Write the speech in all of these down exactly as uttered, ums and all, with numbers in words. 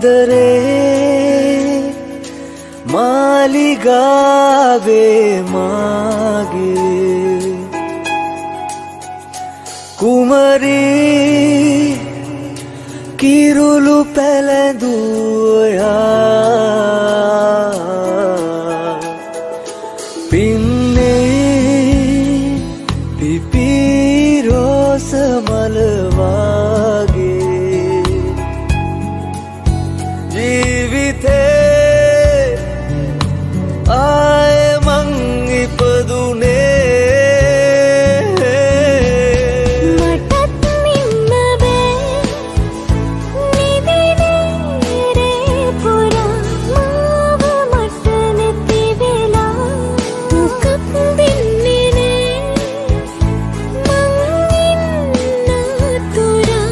ආදරේ මාලිගාවේ මාගේ කුමරී කිරුළු පැලඳුයා පින්නේ පිපිරෝස මල වාගේ ජීවිතේ ආය මං ඉපදුනේ මටත් නින්න බෑ නිදිනේ පුරා මාව මට නැති වෙලා දුකක් දෙන්නේ නෑ මං ඉන්න තුරා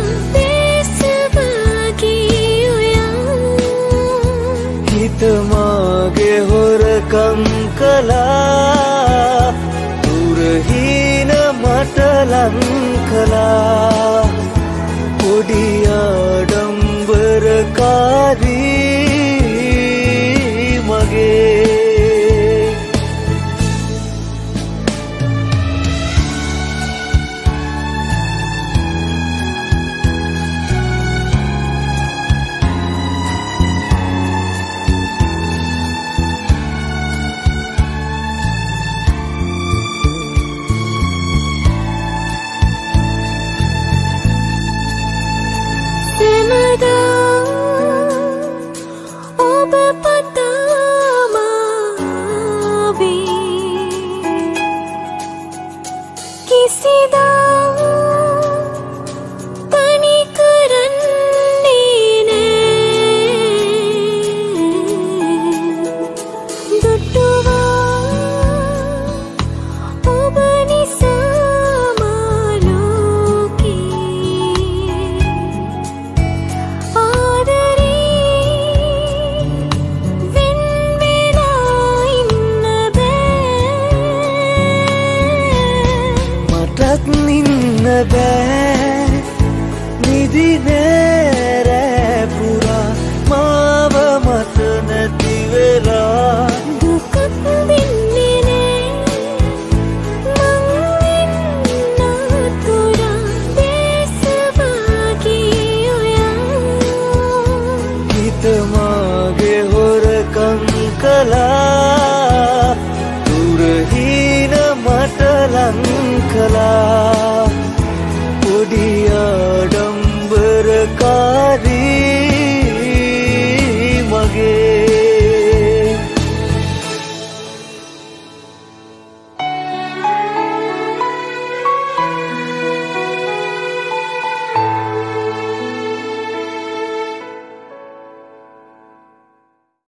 දේශවාගේ ඔයා හිත මාගේ හොරකම් කළා දුරහින මට ලං කළා පොඩි ආඩම්බරකාරී මගේ ඔබ පතාමාවේ කිසිදා පනි කරන්නේ නෑ දුටුවා ඔබ නිසා මාලෝකේ නින්න බෑ නිදිනේ රෑ පුරා මාව මත නැති වෙලා දුකක් දෙන්නේ නෑ මං ඉන්න තුරා දේශවාගේ ඔයා හිත මාගේ හොරකම් කළා දුරහින මට ලං කළා